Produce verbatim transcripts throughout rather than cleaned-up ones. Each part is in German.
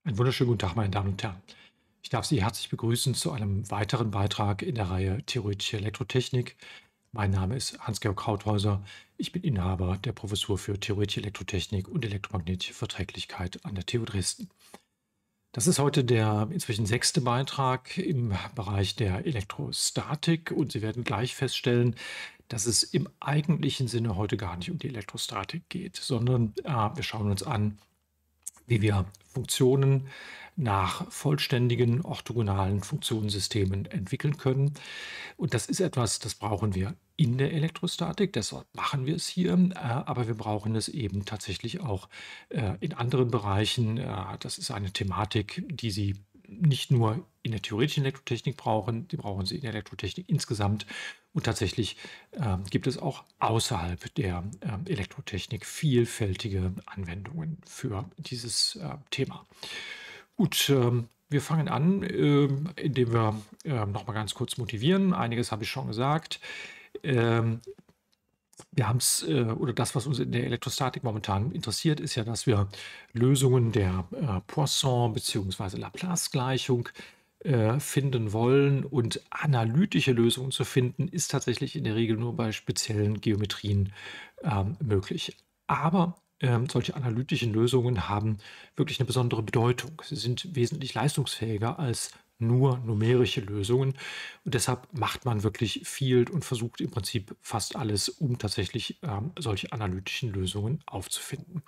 Einen wunderschönen guten Tag, meine Damen und Herren. Ich darf Sie herzlich begrüßen zu einem weiteren Beitrag in der Reihe Theoretische Elektrotechnik. Mein Name ist Hans-Georg Krauthäuser. Ich bin Inhaber der Professur für Theoretische Elektrotechnik und elektromagnetische Verträglichkeit an der T U Dresden. Das ist heute der inzwischen sechste Beitrag im Bereich der Elektrostatik und Sie werden gleich feststellen, dass es im eigentlichen Sinne heute gar nicht um die Elektrostatik geht, sondern äh, wir schauen uns an, wie wir Funktionen nach vollständigen orthogonalen Funktionssystemen entwickeln können. Und das ist etwas, das brauchen wir in der Elektrostatik, deshalb machen wir es hier, äh, aber wir brauchen es eben tatsächlich auch äh, in anderen Bereichen. Äh, das ist eine Thematik, die Sie nicht nur in der theoretischen Elektrotechnik brauchen, die brauchen Sie in der Elektrotechnik insgesamt. Und tatsächlich äh, gibt es auch außerhalb der äh, Elektrotechnik vielfältige Anwendungen für dieses äh, Thema. Gut, ähm, wir fangen an, ähm, indem wir ähm, noch mal ganz kurz motivieren. Einiges habe ich schon gesagt. Ähm, wir haben es, äh, oder das, was uns in der Elektrostatik momentan interessiert, ist ja, dass wir Lösungen der äh, Poisson- bzw. Laplace-Gleichung äh, finden wollen. Und analytische Lösungen zu finden, ist tatsächlich in der Regel nur bei speziellen Geometrien ähm, möglich. Aber ähm, solche analytischen Lösungen haben wirklich eine besondere Bedeutung. Sie sind wesentlich leistungsfähiger als nur numerische Lösungen. Und deshalb macht man wirklich viel und versucht im Prinzip fast alles, um tatsächlich ähm, solche analytischen Lösungen aufzufinden.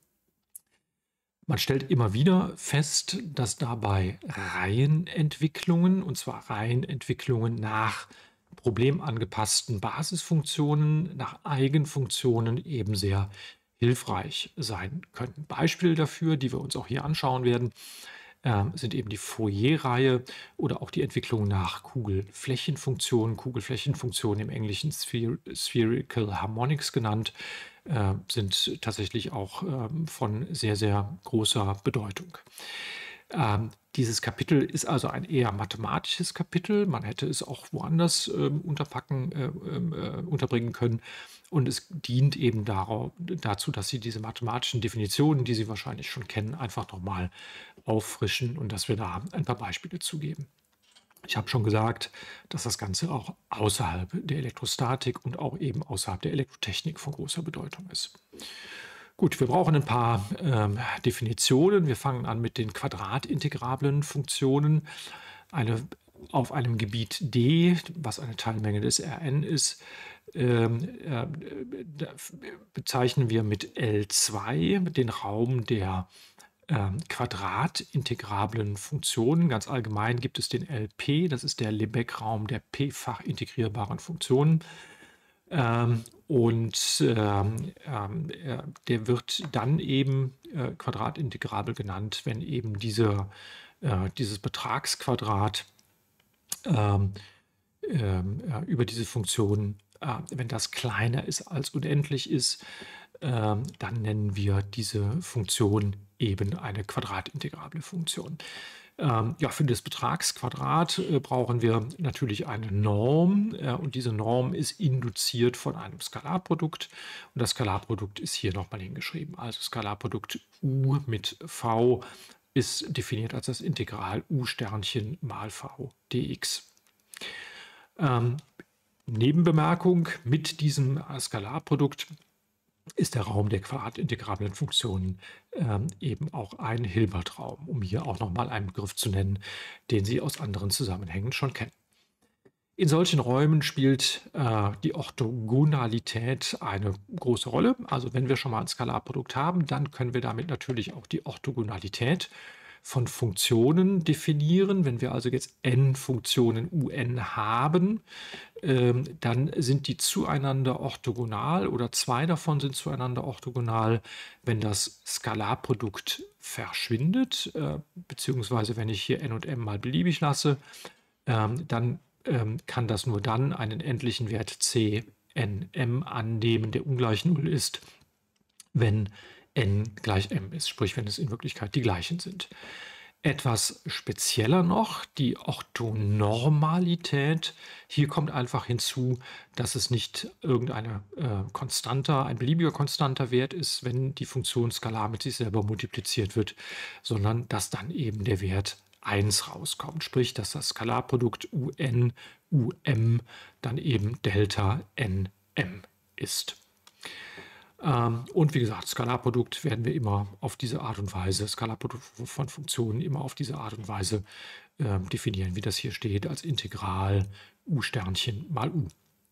Man stellt immer wieder fest, dass dabei Reihenentwicklungen, und zwar Reihenentwicklungen nach problemangepassten Basisfunktionen, nach Eigenfunktionen eben sehr hilfreich sein können. Beispiele dafür, die wir uns auch hier anschauen werden, äh, sind eben die Fourier-Reihe oder auch die Entwicklung nach Kugelflächenfunktionen. Kugelflächenfunktionen im Englischen Spher Spherical Harmonics genannt, äh, sind tatsächlich auch ähm, von sehr, sehr großer Bedeutung. Ähm, dieses Kapitel ist also ein eher mathematisches Kapitel. Man hätte es auch woanders ähm, unterpacken, äh, äh, unterbringen können. Und es dient eben darauf, dazu, dass Sie diese mathematischen Definitionen, die Sie wahrscheinlich schon kennen, einfach nochmal auffrischen und dass wir da ein paar Beispiele zugeben. Ich habe schon gesagt, dass das Ganze auch außerhalb der Elektrostatik und auch eben außerhalb der Elektrotechnik von großer Bedeutung ist. Gut, wir brauchen ein paar ähm, Definitionen. Wir fangen an mit den quadratintegrablen Funktionen. Eine, auf einem Gebiet D, was eine Teilmenge des Rn ist, ähm, äh, bezeichnen wir mit L zwei den Raum der ähm, quadratintegrablen Funktionen. Ganz allgemein gibt es den L P, das ist der Lebesgue-Raum der p-fach integrierbaren Funktionen. Ähm, und ähm, ähm, äh, der wird dann eben äh, quadratintegrabel genannt, wenn eben diese, äh, dieses Betragsquadrat ähm, ähm, äh, über diese Funktion, äh, wenn das kleiner ist als unendlich ist, ähm, dann nennen wir diese Funktion eben eine quadratintegrable Funktion. Ähm, ja, für das Betragsquadrat äh, brauchen wir natürlich eine Norm äh, und diese Norm ist induziert von einem Skalarprodukt und das Skalarprodukt ist hier nochmal hingeschrieben. Also Skalarprodukt u mit v ist definiert als das Integral u Sternchen mal v dx. Ähm, Nebenbemerkung, mit diesem Skalarprodukt ist der Raum der quadratintegrablen Funktionen ähm, eben auch ein Hilbertraum, um hier auch nochmal einen Begriff zu nennen, den Sie aus anderen Zusammenhängen schon kennen. In solchen Räumen spielt äh, die Orthogonalität eine große Rolle. Also wenn wir schon mal ein Skalarprodukt haben, dann können wir damit natürlich auch die Orthogonalität von Funktionen definieren. Wenn wir also jetzt n Funktionen un haben, ähm, dann sind die zueinander orthogonal oder zwei davon sind zueinander orthogonal, wenn das Skalarprodukt verschwindet, äh, beziehungsweise wenn ich hier n und m mal beliebig lasse, ähm, dann ähm, kann das nur dann einen endlichen Wert c n m annehmen, der ungleich null ist, wenn n gleich m ist, sprich wenn es in Wirklichkeit die gleichen sind. Etwas spezieller noch, die Orthonormalität. Hier kommt einfach hinzu, dass es nicht irgendeine äh, konstanter, ein beliebiger konstanter Wert ist, wenn die Funktion skalar mit sich selber multipliziert wird, sondern dass dann eben der Wert eins rauskommt. Sprich, dass das Skalarprodukt un um dann eben Delta nm ist. Ähm, und wie gesagt, Skalarprodukt werden wir immer auf diese Art und Weise, Skalarprodukt von Funktionen immer auf diese Art und Weise äh, definieren, wie das hier steht, als Integral u Sternchen mal u.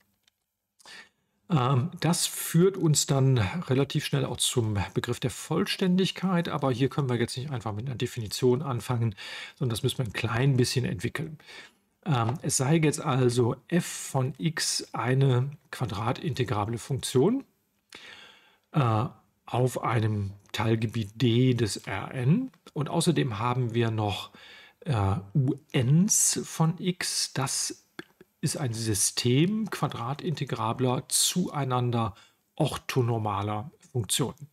Ähm, das führt uns dann relativ schnell auch zum Begriff der Vollständigkeit, aber hier können wir jetzt nicht einfach mit einer Definition anfangen, sondern das müssen wir ein klein bisschen entwickeln. Ähm, es sei jetzt also f von x eine quadratintegrable Funktion äh, auf einem Teilgebiet D des Rn. Und außerdem haben wir noch äh, uns von x. Das ist ein System quadratintegrabler, zueinander orthonormaler Funktionen.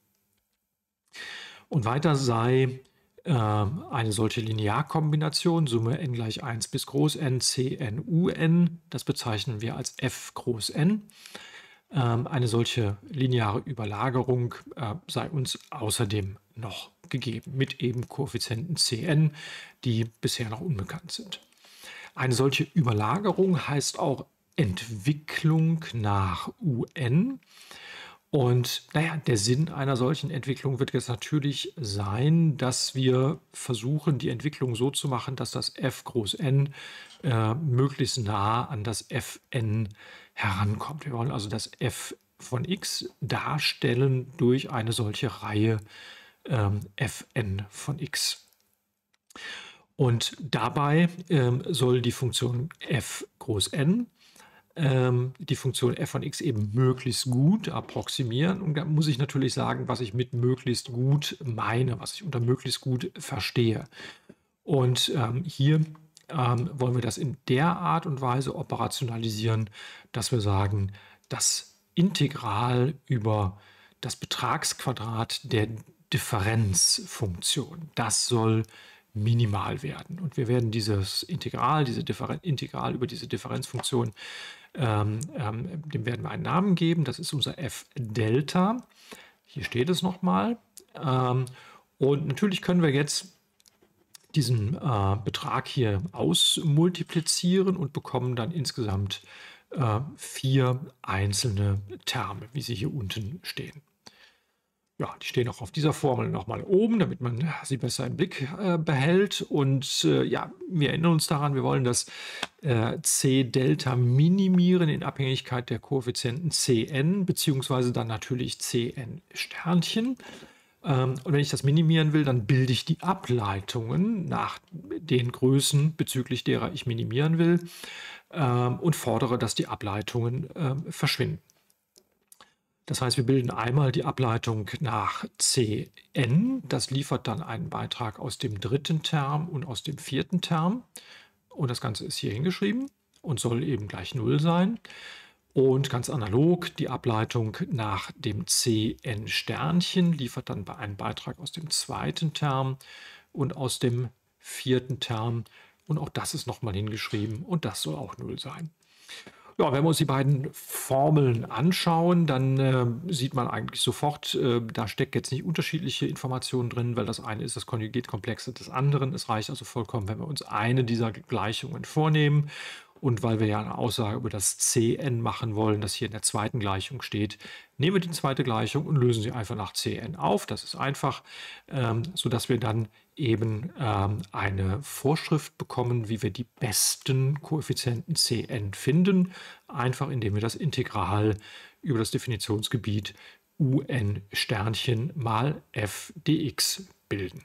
Und weiter sei äh, eine solche Linearkombination, Summe n gleich eins bis groß n, cn, un, das bezeichnen wir als f groß n. Eine solche lineare Überlagerung äh, sei uns außerdem noch gegeben, mit eben Koeffizienten Cn, die bisher noch unbekannt sind. Eine solche Überlagerung heißt auch Entwicklung nach un. Und naja, der Sinn einer solchen Entwicklung wird jetzt natürlich sein, dass wir versuchen, die Entwicklung so zu machen, dass das f groß n äh, möglichst nah an das fn herankommt. Wir wollen also das f von x darstellen durch eine solche Reihe ähm, fn von x. Und dabei ähm, soll die Funktion f groß n ähm, die Funktion f von x eben möglichst gut approximieren. Und da muss ich natürlich sagen, was ich mit möglichst gut meine, was ich unter möglichst gut verstehe. Und ähm, hier ähm, wollen wir das in der Art und Weise operationalisieren, dass wir sagen, das Integral über das Betragsquadrat der Differenzfunktion, das soll minimal werden. Und wir werden dieses Integral, diese Differen Integral über diese Differenzfunktion, ähm, ähm, dem werden wir einen Namen geben. Das ist unser f Delta. Hier steht es nochmal. Ähm, und natürlich können wir jetzt diesen äh, Betrag hier ausmultiplizieren und bekommen dann insgesamt äh, vier einzelne Terme, wie sie hier unten stehen. Ja, die stehen auch auf dieser Formel nochmal oben, damit man sie besser im Blick äh, behält. Und äh, ja, wir erinnern uns daran, wir wollen das äh, C-Delta minimieren in Abhängigkeit der Koeffizienten Cn, beziehungsweise dann natürlich Cn-Sternchen. Ähm, und wenn ich das minimieren will, dann bilde ich die Ableitungen nach den Größen, bezüglich derer ich minimieren will, ähm, und fordere, dass die Ableitungen äh, verschwinden. Das heißt, wir bilden einmal die Ableitung nach Cn. Das liefert dann einen Beitrag aus dem dritten Term und aus dem vierten Term. Und das Ganze ist hier hingeschrieben und soll eben gleich null sein. Und ganz analog, die Ableitung nach dem Cn-Sternchen liefert dann einen Beitrag aus dem zweiten Term und aus dem vierten Term. Und auch das ist nochmal hingeschrieben und das soll auch null sein. Ja, wenn wir uns die beiden Formeln anschauen, dann äh, sieht man eigentlich sofort, äh, da steckt jetzt nicht unterschiedliche Informationen drin, weil das eine ist das Konjugatkomplex des anderen. Es reicht also vollkommen, wenn wir uns eine dieser Gleichungen vornehmen. Und weil wir ja eine Aussage über das Cn machen wollen, das hier in der zweiten Gleichung steht, nehmen wir die zweite Gleichung und lösen sie einfach nach Cn auf. Das ist einfach, ähm, sodass wir dann eben ähm, eine Vorschrift bekommen, wie wir die besten Koeffizienten Cn finden, einfach indem wir das Integral über das Definitionsgebiet un Sternchen mal f dx bilden.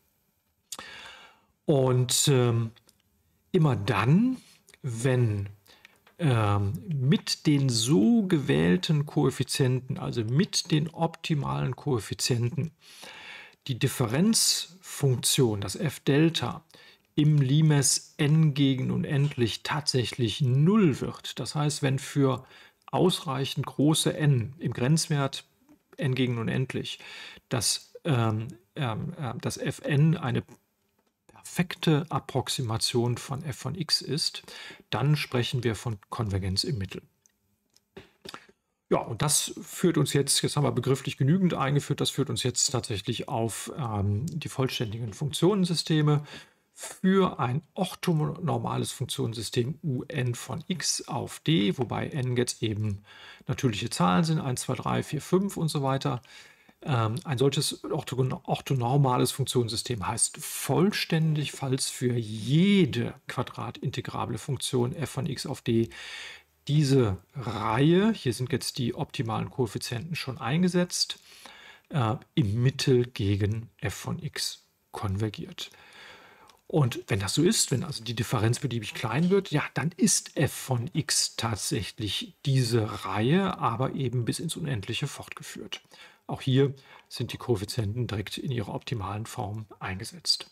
Und ähm, immer dann, wenn ähm, mit den so gewählten Koeffizienten, also mit den optimalen Koeffizienten, die Differenzfunktion, das f-Delta, im Limes n gegen unendlich tatsächlich null wird. Das heißt, wenn für ausreichend große n im Grenzwert n gegen unendlich das, ähm, ähm, das fn eine perfekte Approximation von f von x ist, dann sprechen wir von Konvergenz im Mittel. Ja, und das führt uns jetzt, jetzt haben wir begrifflich genügend eingeführt, das führt uns jetzt tatsächlich auf ähm, die vollständigen Funktionensysteme. Für ein orthonormales Funktionssystem Un von x auf d, wobei n jetzt eben natürliche Zahlen sind, eins, zwei, drei, vier, fünf und so weiter. Ähm, ein solches orthonormales Funktionssystem heißt vollständig, falls für jede quadratintegrable Funktion f von x auf d diese Reihe, hier sind jetzt die optimalen Koeffizienten schon eingesetzt, äh, im Mittel gegen f von x konvergiert. Und wenn das so ist, wenn also die Differenz beliebig klein wird, ja, dann ist f von x tatsächlich diese Reihe, aber eben bis ins Unendliche fortgeführt. Auch hier sind die Koeffizienten direkt in ihrer optimalen Form eingesetzt.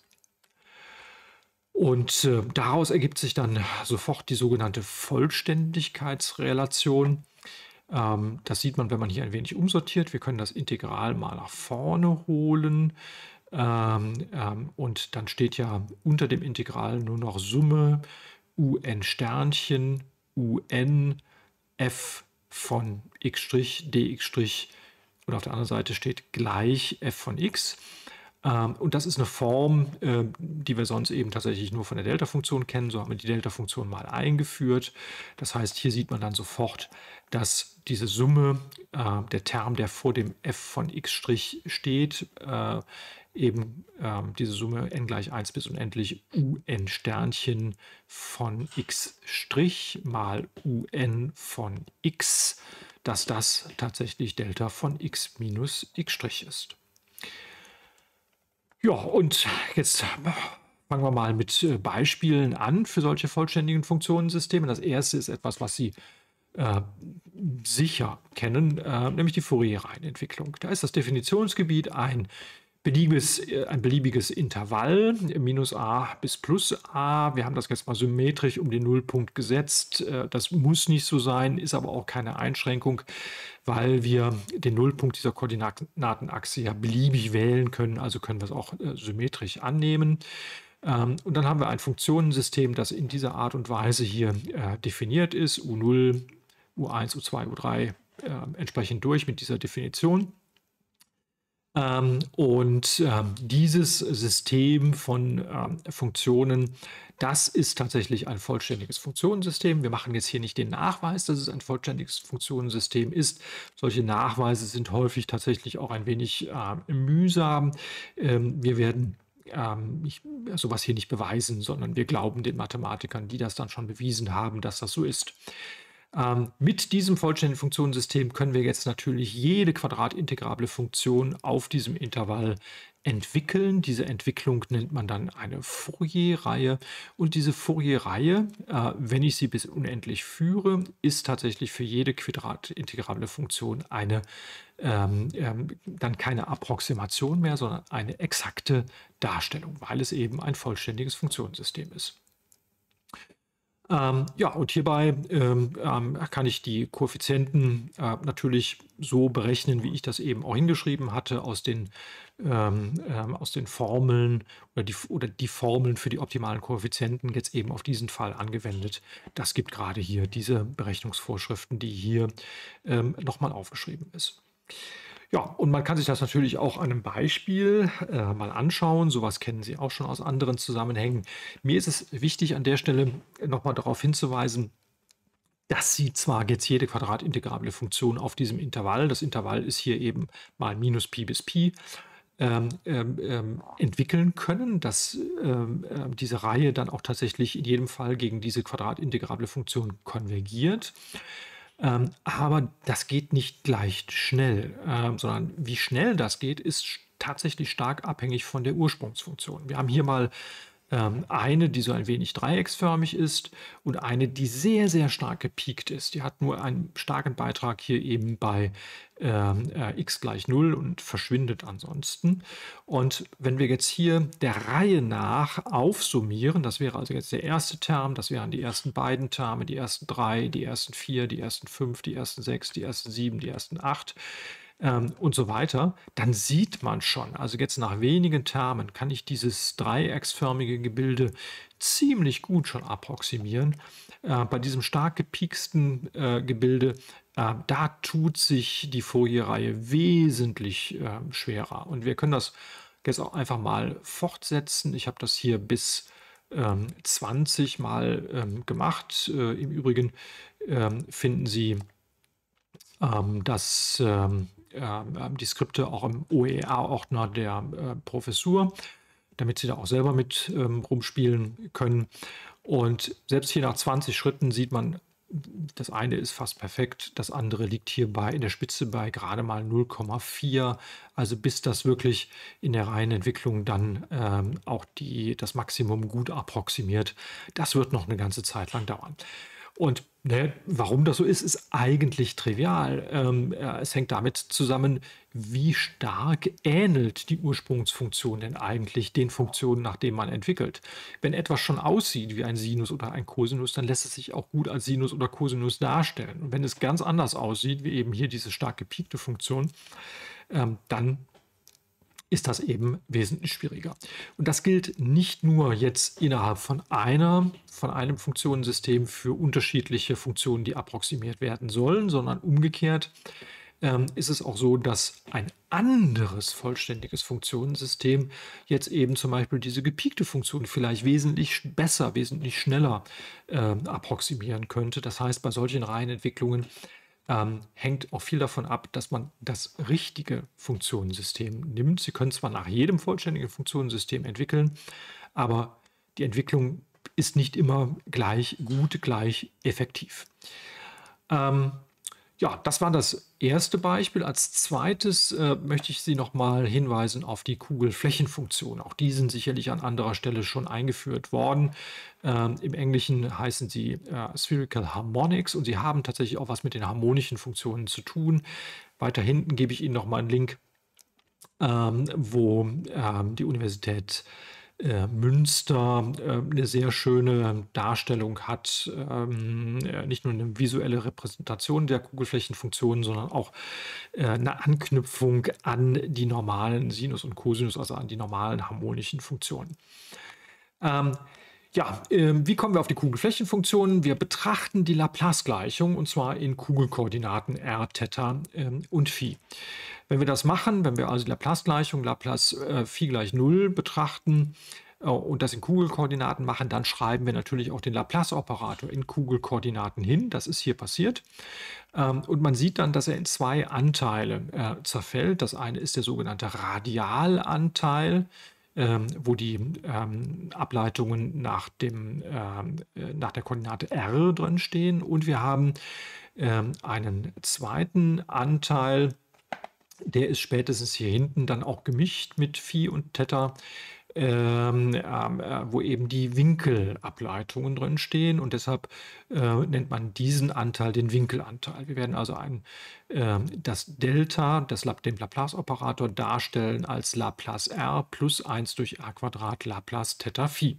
Und äh, daraus ergibt sich dann sofort die sogenannte Vollständigkeitsrelation. Ähm, das sieht man, wenn man hier ein wenig umsortiert. Wir können das Integral mal nach vorne holen. Ähm, ähm, und dann steht ja unter dem Integral nur noch Summe Un Sternchen Un f von x' dx' und auf der anderen Seite steht gleich f von x. Ähm, und das ist eine Form, äh, die wir sonst eben tatsächlich nur von der Delta-Funktion kennen. So haben wir die Delta-Funktion mal eingeführt. Das heißt, hier sieht man dann sofort, dass diese Summe, äh, der Term, der vor dem f von x' steht, äh, eben äh, diese Summe n gleich eins bis unendlich Un Sternchen von x' mal Un von x, dass das tatsächlich Delta von x minus x' ist. Ja, und jetzt fangen wir mal mit Beispielen an für solche vollständigen Funktionensysteme. Das erste ist etwas, was Sie äh, sicher kennen, äh, nämlich die Fourier-Reihenentwicklung. Da ist das Definitionsgebiet ein beliebiges, ein beliebiges Intervall, minus a bis plus a. Wir haben das jetzt mal symmetrisch um den Nullpunkt gesetzt. Das muss nicht so sein, ist aber auch keine Einschränkung, weil wir den Nullpunkt dieser Koordinatenachse ja beliebig wählen können, also können wir es auch symmetrisch annehmen. Und dann haben wir ein Funktionensystem, das in dieser Art und Weise hier definiert ist, U null, U eins, U zwei, U drei entsprechend durch mit dieser Definition. Ähm, und ähm, dieses System von ähm, Funktionen, das ist tatsächlich ein vollständiges Funktionensystem. Wir machen jetzt hier nicht den Nachweis, dass es ein vollständiges Funktionensystem ist. Solche Nachweise sind häufig tatsächlich auch ein wenig äh, mühsam. Ähm, wir werden ähm, nicht, sowas hier nicht beweisen, sondern wir glauben den Mathematikern, die das dann schon bewiesen haben, dass das so ist. Ähm, mit diesem vollständigen Funktionensystem können wir jetzt natürlich jede quadratintegrable Funktion auf diesem Intervall entwickeln. Diese Entwicklung nennt man dann eine Fourier-Reihe. Und diese Fourier-Reihe, äh, wenn ich sie bis unendlich führe, ist tatsächlich für jede quadratintegrable Funktion eine, ähm, ähm, dann keine Approximation mehr, sondern eine exakte Darstellung, weil es eben ein vollständiges Funktionssystem ist. Ähm, ja, und hierbei ähm, ähm, kann ich die Koeffizienten äh, natürlich so berechnen, wie ich das eben auch hingeschrieben hatte, aus den, ähm, ähm, aus den Formeln oder die, oder die Formeln für die optimalen Koeffizienten jetzt eben auf diesen Fall angewendet. Das gibt gerade hier diese Berechnungsvorschriften, die hier ähm, nochmal aufgeschrieben ist. Ja, und man kann sich das natürlich auch an einem Beispiel äh, mal anschauen. Sowas kennen Sie auch schon aus anderen Zusammenhängen. Mir ist es wichtig, an der Stelle nochmal darauf hinzuweisen, dass Sie zwar jetzt jede quadratintegrable Funktion auf diesem Intervall, das Intervall ist hier eben mal minus Pi bis Pi, ähm, ähm, entwickeln können, dass ähm, äh, diese Reihe dann auch tatsächlich in jedem Fall gegen diese quadratintegrable Funktion konvergiert. Ähm, aber das geht nicht gleich schnell, ähm, sondern wie schnell das geht, ist tatsächlich stark abhängig von der Ursprungsfunktion. Wir haben hier mal ähm, eine, die so ein wenig dreiecksförmig ist und eine, die sehr, sehr stark gepiekt ist. Die hat nur einen starken Beitrag hier eben bei ähm, äh, x gleich null und verschwindet ansonsten. Und wenn wir jetzt hier der Reihe nach aufsummieren, das wäre also jetzt der erste Term, das wären die ersten beiden Terme, die ersten drei, die ersten vier, die ersten fünf, die ersten sechs, die ersten sieben, die ersten acht, ähm, und so weiter, dann sieht man schon, also jetzt nach wenigen Termen kann ich dieses dreiecksförmige Gebilde ziemlich gut schon approximieren. Äh, bei diesem stark gepieksten äh, Gebilde, äh, da tut sich die Fourier-Reihe wesentlich äh, schwerer. Und wir können das jetzt auch einfach mal fortsetzen. Ich habe das hier bis ähm, zwanzig mal ähm, gemacht. Äh, Im Übrigen ähm, finden Sie ähm, das, ähm, äh, die Skripte auch im O E R-Ordner der äh, Professur, damit Sie da auch selber mit ähm, rumspielen können. Und selbst hier nach zwanzig Schritten sieht man, das eine ist fast perfekt, das andere liegt hierbei in der Spitze bei gerade mal null Komma vier. Also bis das wirklich in der Reihenentwicklung dann ähm, auch die, das Maximum gut approximiert, das wird noch eine ganze Zeit lang dauern. Und ne, warum das so ist, ist eigentlich trivial. Ähm, äh, es hängt damit zusammen, wie stark ähnelt die Ursprungsfunktion denn eigentlich den Funktionen, nach denen man entwickelt. Wenn etwas schon aussieht wie ein Sinus oder ein Cosinus, dann lässt es sich auch gut als Sinus oder Cosinus darstellen. Und wenn es ganz anders aussieht, wie eben hier diese stark gepiekte Funktion, ähm, dann ist das eben wesentlich schwieriger. Und das gilt nicht nur jetzt innerhalb von einer, von einem Funktionensystem für unterschiedliche Funktionen, die approximiert werden sollen, sondern umgekehrt ähm, ist es auch so, dass ein anderes vollständiges Funktionensystem jetzt eben zum Beispiel diese gepiekte Funktion vielleicht wesentlich besser, wesentlich schneller äh, approximieren könnte. Das heißt, bei solchen Reihenentwicklungen ähm, hängt auch viel davon ab, dass man das richtige Funktionensystem nimmt. Sie können zwar nach jedem vollständigen Funktionensystem entwickeln, aber die Entwicklung ist nicht immer gleich gut, gleich effektiv. Ähm, ja, das war das erste Beispiel. Als zweites äh, möchte ich Sie noch mal hinweisen auf die Kugelflächenfunktion. Auch die sind sicherlich an anderer Stelle schon eingeführt worden. Ähm, Im Englischen heißen sie äh, Spherical Harmonics und sie haben tatsächlich auch was mit den harmonischen Funktionen zu tun. Weiter hinten gebe ich Ihnen noch mal einen Link, ähm, wo ähm, die Universität äh, Münster äh, eine sehr schöne Darstellung hat, ähm, äh, nicht nur eine visuelle Repräsentation der Kugelflächenfunktionen, sondern auch äh, eine Anknüpfung an die normalen Sinus und Cosinus, also an die normalen harmonischen Funktionen. Ähm, ja, ähm, wie kommen wir auf die Kugelflächenfunktionen? Wir betrachten die Laplace-Gleichung und zwar in Kugelkoordinaten r, Theta ähm, und Phi. Wenn wir das machen, wenn wir also die Laplace-Gleichung, Laplace äh, Phi gleich null betrachten äh, und das in Kugelkoordinaten machen, dann schreiben wir natürlich auch den Laplace-Operator in Kugelkoordinaten hin. Das ist hier passiert. Ähm, und man sieht dann, dass er in zwei Anteile äh, zerfällt. Das eine ist der sogenannte Radialanteil, ähm, wo die ähm, Ableitungen nach, dem, ähm, äh, nach der Koordinate r drin stehen. Und wir haben ähm, einen zweiten Anteil, der ist spätestens hier hinten dann auch gemischt mit Phi und Theta, ähm, äh, wo eben die Winkelableitungen drin stehen und deshalb äh, nennt man diesen Anteil den Winkelanteil. Wir werden also ein, äh, das Delta, das, den Laplace-Operator darstellen als Laplace r plus eins durch r Quadrat Laplace Theta Phi.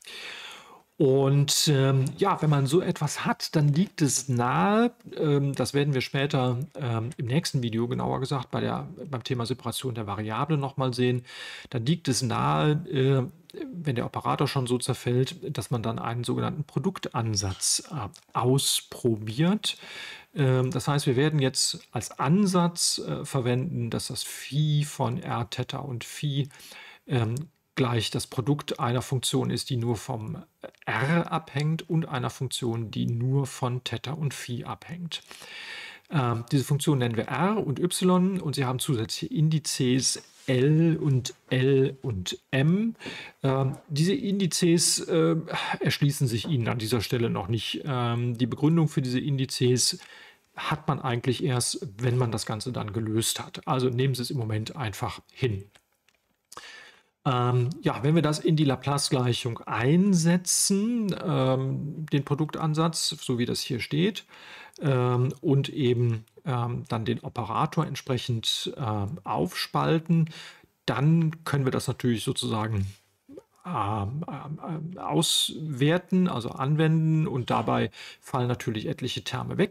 Und ähm, ja, wenn man so etwas hat, dann liegt es nahe, ähm, das werden wir später ähm, im nächsten Video genauer gesagt bei der, beim Thema Separation der Variablen nochmal sehen, dann liegt es nahe, äh, wenn der Operator schon so zerfällt, dass man dann einen sogenannten Produktansatz äh, ausprobiert. Ähm, das heißt, wir werden jetzt als Ansatz äh, verwenden, dass das Phi von r, Theta und Phi ähm, gleich das Produkt einer Funktion ist, die nur vom r abhängt und einer Funktion, die nur von Theta und Phi abhängt. Ähm, diese Funktion nennen wir r und y und sie haben zusätzliche Indizes L und L und M. Ähm, diese Indizes äh, erschließen sich Ihnen an dieser Stelle noch nicht. Ähm, die Begründung für diese Indizes hat man eigentlich erst, wenn man das Ganze dann gelöst hat. Also nehmen Sie es im Moment einfach hin. Ähm, ja, wenn wir das in die Laplace-Gleichung einsetzen, ähm, den Produktansatz, so wie das hier steht, ähm, und eben ähm, dann den Operator entsprechend ähm, aufspalten, dann können wir das natürlich sozusagen ähm, ähm, auswerten, also anwenden und dabei fallen natürlich etliche Terme weg.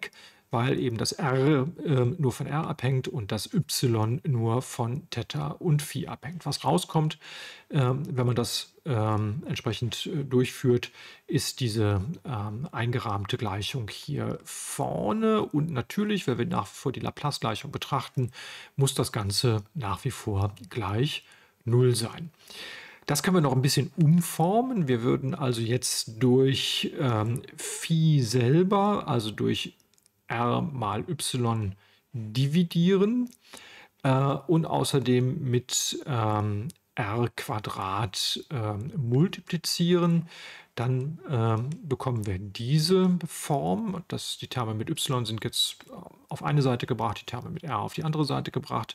weil eben das R ähm, nur von R abhängt und das Y nur von Theta und Phi abhängt. Was rauskommt, ähm, wenn man das ähm, entsprechend äh, durchführt, ist diese ähm, eingerahmte Gleichung hier vorne. Und natürlich, wenn wir nach wie vor die Laplace-Gleichung betrachten, muss das Ganze nach wie vor gleich null sein. Das können wir noch ein bisschen umformen. Wir würden also jetzt durch ähm, Phi selber, also durch R mal Y dividieren äh, und außerdem mit ähm, R Quadrat ähm, multiplizieren. Dann ähm, bekommen wir diese Form. Das, die Terme mit Y sind jetzt auf eine Seite gebracht, die Terme mit R auf die andere Seite gebracht.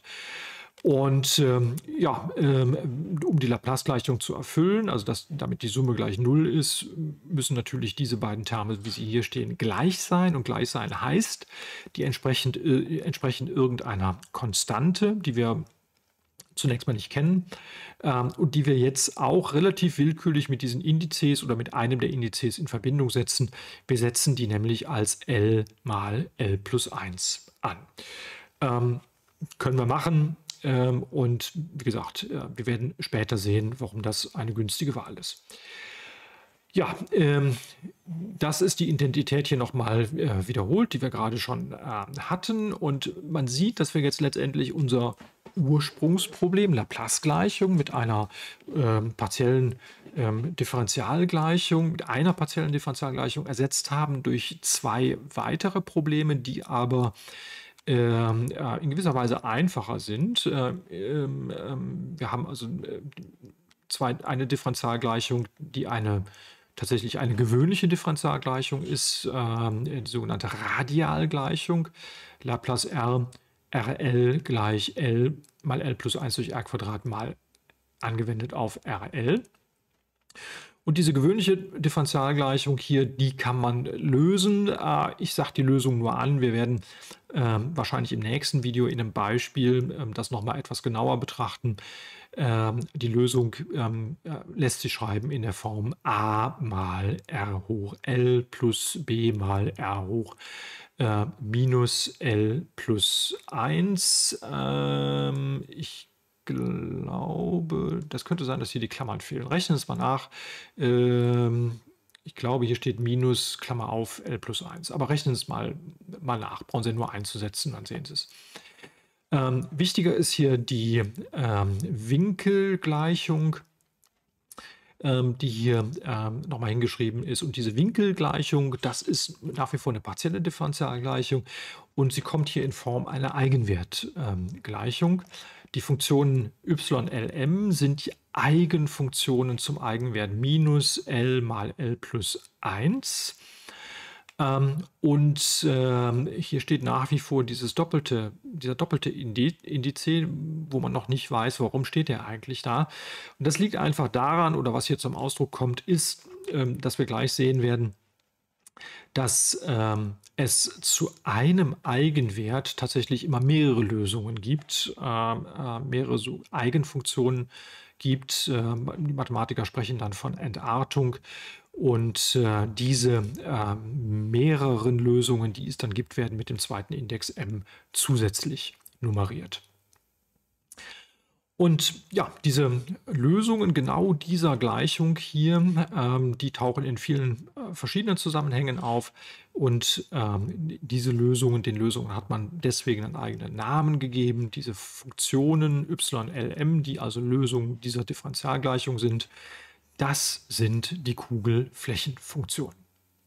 Und ähm, ja, ähm, um die Laplace-Gleichung zu erfüllen, also dass, damit die Summe gleich null ist, müssen natürlich diese beiden Terme, wie sie hier stehen, gleich sein. Und gleich sein heißt, die entsprechend, äh, entsprechend irgendeiner Konstante, die wir zunächst mal nicht kennen ähm, und die wir jetzt auch relativ willkürlich mit diesen Indizes oder mit einem der Indizes in Verbindung setzen. Wir setzen die nämlich als L mal L plus eins an. Ähm, können wir machen. Und wie gesagt, wir werden später sehen, warum das eine günstige Wahl ist. Ja, ähm, das ist die Identität hier nochmal äh, wiederholt, die wir gerade schon äh, hatten. Und man sieht, dass wir jetzt letztendlich unser Ursprungsproblem, Laplace-Gleichung mit einer ähm, partiellen ähm, Differentialgleichung, mit einer partiellen Differentialgleichung ersetzt haben durch zwei weitere Probleme, die aber ähm, äh, in gewisser Weise einfacher sind. Äh, ähm, ähm, wir haben also äh, zwei, eine Differentialgleichung, die eine tatsächlich eine gewöhnliche Differentialgleichung ist, ähm, die sogenannte Radialgleichung. Laplace R, Rl gleich L mal L plus eins durch R Quadrat mal angewendet auf Rl. Und diese gewöhnliche Differentialgleichung hier, die kann man lösen. Ich sage die Lösung nur an. Wir werden ähm, wahrscheinlich im nächsten Video in einem Beispiel ähm, das nochmal etwas genauer betrachten. Ähm, die Lösung ähm, lässt sich schreiben in der Form a mal r hoch L plus b mal r hoch äh, minus L plus eins. Ähm, ich glaube, das könnte sein, dass hier die Klammern fehlen. Rechnen Sie es mal nach. Ähm, ich glaube, hier steht minus, Klammer auf, L plus eins. Aber rechnen Sie es mal, mal nach. Brauchen Sie nur einzusetzen, dann sehen Sie es. Ähm, wichtiger ist hier die ähm, Winkelgleichung, ähm, die hier ähm, nochmal hingeschrieben ist. Und diese Winkelgleichung, das ist nach wie vor eine partielle Differentialgleichung. Und sie kommt hier in Form einer Eigenwertgleichung. Ähm, Die Funktionen y L m sind die Eigenfunktionen zum Eigenwert minus L mal L plus eins. Ähm, und ähm, hier steht nach wie vor dieses doppelte, dieser doppelte Indiz, wo man noch nicht weiß, warum steht der eigentlich da. Und das liegt einfach daran, oder was hier zum Ausdruck kommt, ist, ähm, dass wir gleich sehen werden, dass ähm, es zu einem Eigenwert tatsächlich immer mehrere Lösungen gibt, äh, äh, mehrere so Eigenfunktionen gibt. Äh, die Mathematiker sprechen dann von Entartung. Und äh, diese äh, mehreren Lösungen, die es dann gibt, werden mit dem zweiten Index m zusätzlich nummeriert. Und ja, diese Lösungen genau dieser Gleichung hier, ähm, die tauchen in vielen äh, verschiedenen Zusammenhängen auf. Und ähm, diese Lösungen, den Lösungen hat man deswegen einen eigenen Namen gegeben. Diese Funktionen y L m, die also Lösungen dieser Differentialgleichung sind, das sind die Kugelflächenfunktionen.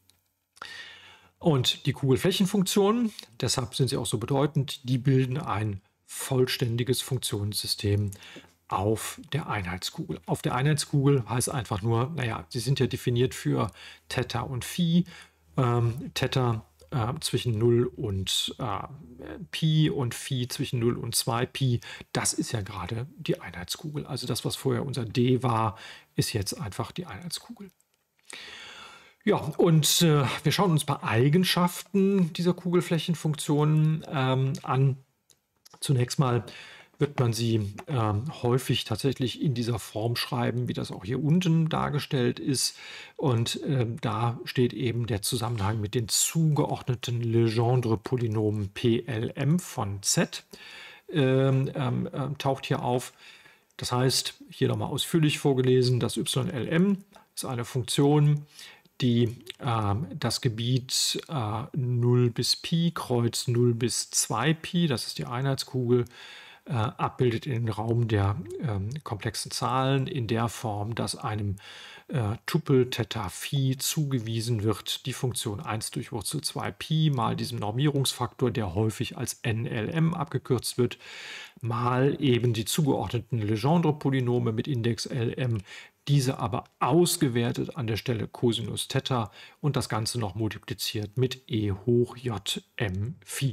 Und die Kugelflächenfunktionen, deshalb sind sie auch so bedeutend, die bilden ein vollständiges Funktionssystem auf der Einheitskugel. Auf der Einheitskugel heißt einfach nur, naja, sie sind ja definiert für Theta und Phi. Ähm, Theta äh, zwischen null und äh, Pi und Phi zwischen null und zwei Pi. Das ist ja gerade die Einheitskugel. Also das, was vorher unser D war, ist jetzt einfach die Einheitskugel. Ja, und äh, wir schauen uns ein paar Eigenschaften dieser Kugelflächenfunktionen ähm, an. Zunächst mal wird man sie ähm, häufig tatsächlich in dieser Form schreiben, wie das auch hier unten dargestellt ist. Und ähm, da steht eben der Zusammenhang mit den zugeordneten Legendre-Polynomen P L M von Z, ähm, ähm, ähm, taucht hier auf. Das heißt, hier nochmal ausführlich vorgelesen, das Y L M ist eine Funktion, die äh, das Gebiet äh, null bis Pi, Kreuz null bis zwei Pi, das ist die Einheitskugel, äh, abbildet in den Raum der äh, komplexen Zahlen in der Form, dass einem äh, Tupel Theta Phi zugewiesen wird, die Funktion eins durch Wurzel zwei Pi mal diesem Normierungsfaktor, der häufig als N L M abgekürzt wird, mal eben die zugeordneten Legendre-Polynome mit Index L M, diese aber ausgewertet an der Stelle Cosinus Theta und das Ganze noch multipliziert mit E hoch J M Phi.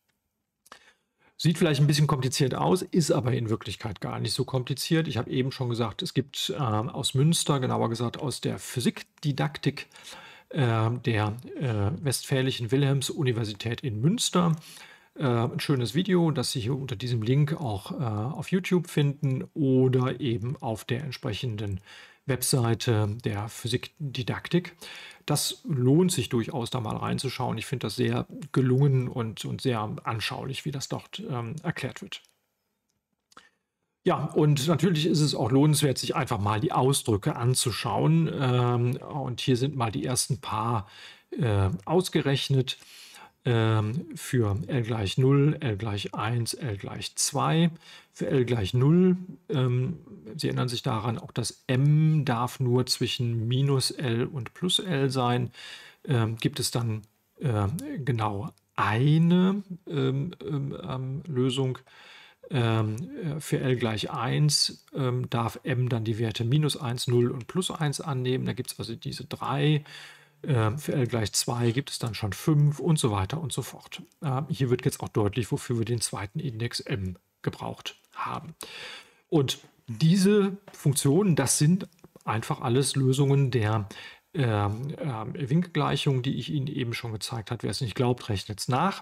Sieht vielleicht ein bisschen kompliziert aus, ist aber in Wirklichkeit gar nicht so kompliziert. Ich habe eben schon gesagt, es gibt äh, aus Münster, genauer gesagt aus der Physikdidaktik äh, der äh, Westfälischen Wilhelms-Universität in Münster, äh, ein schönes Video, das Sie hier unter diesem Link auch äh, auf YouTube finden oder eben auf der entsprechenden Webseite der Physikdidaktik. Das lohnt sich durchaus, da mal reinzuschauen. Ich finde das sehr gelungen und, und sehr anschaulich, wie das dort ähm, erklärt wird. Ja, und natürlich ist es auch lohnenswert, sich einfach mal die Ausdrücke anzuschauen. Ähm, und hier sind mal die ersten paar äh, ausgerechnet. Ähm, für L gleich null, L gleich eins, L gleich zwei. Für L gleich null, ähm, Sie erinnern sich daran, auch das M darf nur zwischen minus L und plus L sein. Ähm, gibt es dann äh, genau eine ähm, ähm, Lösung. Ähm, für L gleich eins ähm, darf M dann die Werte minus eins, null und plus eins annehmen. Da gibt es also diese drei. Äh, für L gleich zwei gibt es dann schon fünf und so weiter und so fort. Äh, hier wird jetzt auch deutlich, wofür wir den zweiten Index M gebraucht haben. Und diese Funktionen, das sind einfach alles Lösungen der äh, äh, Winkelgleichung, die ich Ihnen eben schon gezeigt habe. Wer es nicht glaubt, rechnet es nach.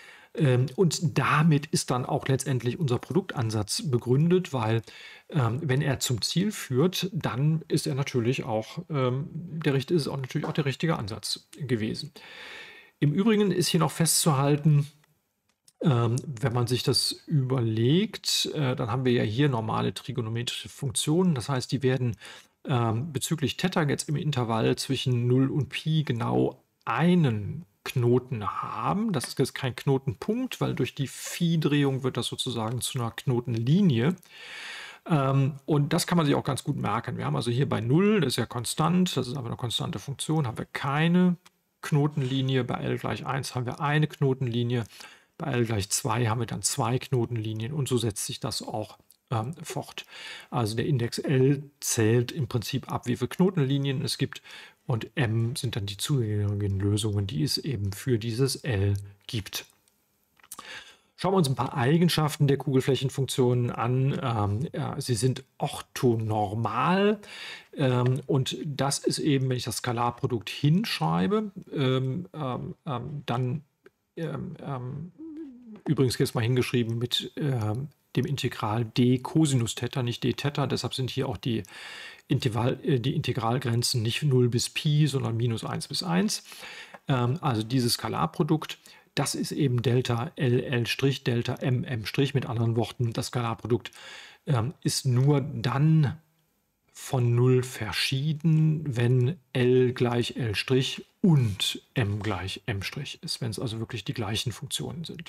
Und damit ist dann auch letztendlich unser Produktansatz begründet, weil ähm, wenn er zum Ziel führt, dann ist er natürlich auch, ähm, der, ist es auch natürlich auch der richtige Ansatz gewesen. Im Übrigen ist hier noch festzuhalten, ähm, wenn man sich das überlegt, äh, dann haben wir ja hier normale trigonometrische Funktionen. Das heißt, die werden ähm, bezüglich Theta jetzt im Intervall zwischen null und Pi genau einen Knoten haben. Das ist jetzt kein Knotenpunkt, weil durch die Phi-Drehung wird das sozusagen zu einer Knotenlinie. Ähm, und das kann man sich auch ganz gut merken. Wir haben also hier bei null, das ist ja konstant, das ist aber eine konstante Funktion, haben wir keine Knotenlinie. Bei L gleich eins haben wir eine Knotenlinie. Bei L gleich zwei haben wir dann zwei Knotenlinien und so setzt sich das auch ähm, fort. Also der Index L zählt im Prinzip ab, wie viele Knotenlinien es gibt. Und M sind dann die zugehörigen Lösungen, die es eben für dieses L gibt. Schauen wir uns ein paar Eigenschaften der Kugelflächenfunktionen an. Ähm, ja, sie sind orthonormal. Ähm, und das ist eben, wenn ich das Skalarprodukt hinschreibe, ähm, ähm, ähm, dann ähm, ähm, übrigens jetzt mal hingeschrieben mit ähm, dem Integral d Cosinus Theta, nicht d Theta. Deshalb sind hier auch die, Intervall, äh, die Integralgrenzen nicht null bis Pi, sondern minus eins bis eins. Ähm, also dieses Skalarprodukt, das ist eben Delta L L', Delta M M'. Mit anderen Worten, das Skalarprodukt ähm, ist nur dann von null verschieden, wenn L gleich L' und M gleich M' ist, wenn es also wirklich die gleichen Funktionen sind.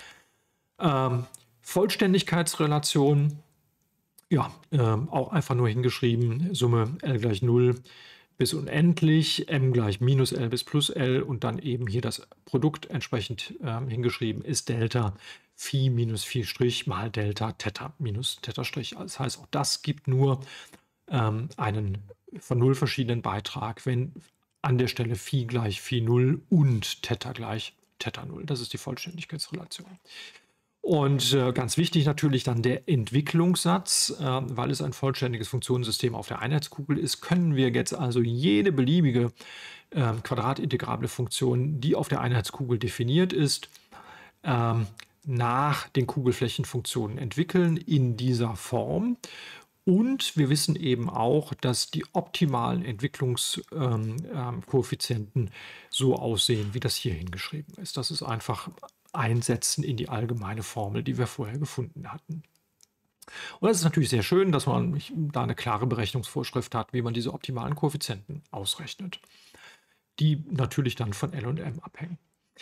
Ähm, Vollständigkeitsrelation, ja, ähm, auch einfach nur hingeschrieben, Summe L gleich null bis unendlich, M gleich minus L bis plus L und dann eben hier das Produkt entsprechend ähm, hingeschrieben ist Delta Phi minus Phi' mal Delta Theta minus Theta'. Das heißt, auch das gibt nur ähm, einen von null verschiedenen Beitrag, wenn an der Stelle Phi gleich Phi null und Theta gleich Theta null. Das ist die Vollständigkeitsrelation. Und äh, ganz wichtig natürlich dann der Entwicklungssatz, äh, weil es ein vollständiges Funktionssystem auf der Einheitskugel ist, können wir jetzt also jede beliebige äh, quadratintegrable Funktion, die auf der Einheitskugel definiert ist, ähm, nach den Kugelflächenfunktionen entwickeln in dieser Form. Und wir wissen eben auch, dass die optimalen Entwicklungskoeffizienten ähm, ähm, Koeffizienten so aussehen, wie das hier hingeschrieben ist. Das ist einfach Einsetzen in die allgemeine Formel, die wir vorher gefunden hatten. Und das ist natürlich sehr schön, dass man da eine klare Berechnungsvorschrift hat, wie man diese optimalen Koeffizienten ausrechnet, die natürlich dann von L und M abhängen.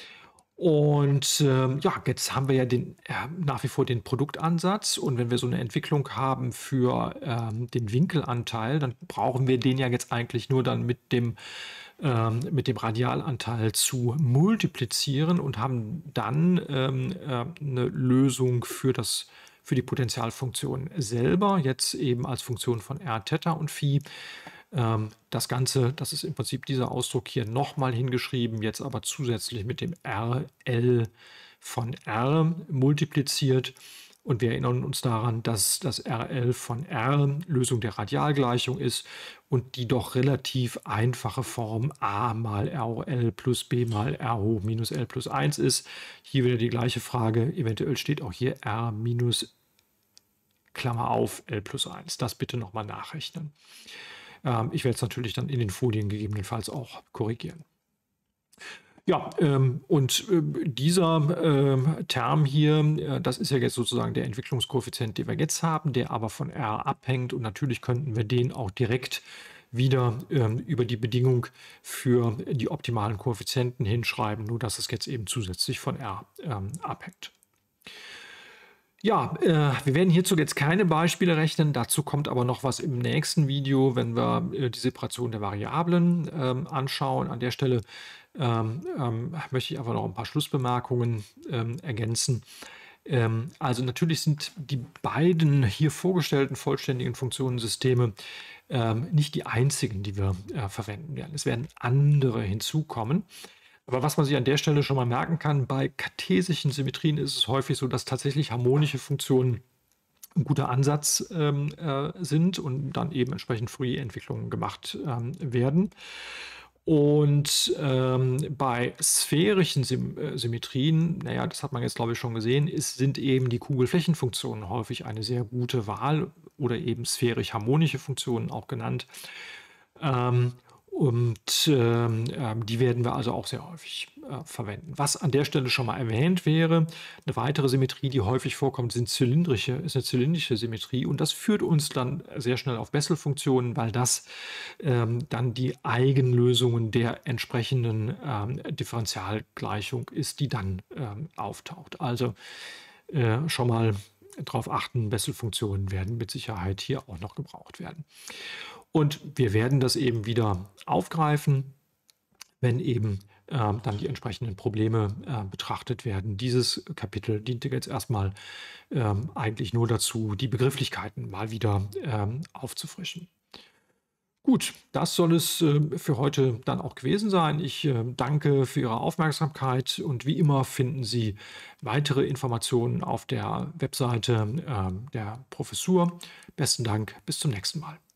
Und ähm, ja, jetzt haben wir ja den, äh, nach wie vor den Produktansatz. Und wenn wir so eine Entwicklung haben für ähm, den Winkelanteil, dann brauchen wir den ja jetzt eigentlich nur dann mit dem, ähm, mit dem Radialanteil zu multiplizieren und haben dann ähm, äh, eine Lösung für das, für die Potentialfunktion selber, jetzt eben als Funktion von r, Theta und Phi. Ähm, das Ganze, das ist im Prinzip dieser Ausdruck hier nochmal hingeschrieben, jetzt aber zusätzlich mit dem R L von R multipliziert. Und wir erinnern uns daran, dass das R L von R Lösung der Radialgleichung ist und die doch relativ einfache Form a mal R hoch L plus b mal R hoch minus L plus eins ist. Hier wieder die gleiche Frage, eventuell steht auch hier R minus Klammer auf L plus eins. Das bitte nochmal nachrechnen. Ähm, ich werde es natürlich dann in den Folien gegebenenfalls auch korrigieren. Ja, ähm, und äh, dieser ähm, Term hier, äh, das ist ja jetzt sozusagen der Entwicklungskoeffizient, den wir jetzt haben, der aber von R abhängt. Und natürlich könnten wir den auch direkt wieder ähm, über die Bedingung für die optimalen Koeffizienten hinschreiben, nur dass es jetzt eben zusätzlich von R ähm, abhängt. Ja, äh, wir werden hierzu jetzt keine Beispiele rechnen. Dazu kommt aber noch was im nächsten Video, wenn wir äh, die Separation der Variablen ähm, anschauen. An der Stelle ähm, ähm, möchte ich einfach noch ein paar Schlussbemerkungen ähm, ergänzen. Ähm, also natürlich sind die beiden hier vorgestellten vollständigen Funktionensysteme ähm, nicht die einzigen, die wir äh, verwenden werden. Es werden andere hinzukommen. Aber was man sich an der Stelle schon mal merken kann, bei kartesischen Symmetrien ist es häufig so, dass tatsächlich harmonische Funktionen ein guter Ansatz ähm, äh, sind und dann eben entsprechend Fourier-Entwicklungen gemacht ähm, werden. Und ähm, bei sphärischen Sym äh, Symmetrien, naja, das hat man jetzt, glaube ich, schon gesehen, ist, sind eben die Kugelflächenfunktionen häufig eine sehr gute Wahl oder eben sphärisch-harmonische Funktionen auch genannt. Ähm, und ähm, ähm, die werden wir also auch sehr häufig äh, verwenden. Was an der Stelle schon mal erwähnt wäre, eine weitere Symmetrie, die häufig vorkommt, sind zylindrische, ist eine zylindrische Symmetrie. Und das führt uns dann sehr schnell auf Bessel-Funktionen, weil das ähm, dann die Eigenlösungen der entsprechenden ähm, Differentialgleichung ist, die dann ähm, auftaucht. Also äh, schon mal darauf achten, Bessel-Funktionen werden mit Sicherheit hier auch noch gebraucht werden. Und wir werden das eben wieder aufgreifen, wenn eben äh, dann die entsprechenden Probleme äh, betrachtet werden. Dieses Kapitel diente jetzt erstmal ähm, eigentlich nur dazu, die Begrifflichkeiten mal wieder ähm, aufzufrischen. Gut, das soll es äh, für heute dann auch gewesen sein. Ich äh, danke für Ihre Aufmerksamkeit und wie immer finden Sie weitere Informationen auf der Webseite äh, der Professur. Besten Dank, bis zum nächsten Mal.